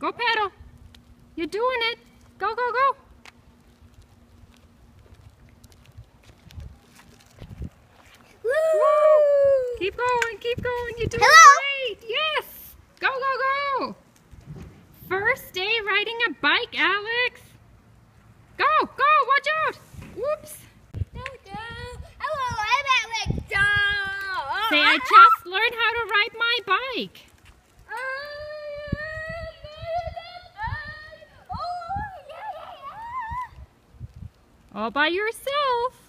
Go pedal. You're doing it. Go, go, go. Woo! Keep going, keep going. You're doing great. Yes. Go, go, go. First day riding a bike, Alex. Go, go, watch out. Whoops. Hello, I'm Alex. Say, I just learned how to ride my bike. All by yourself.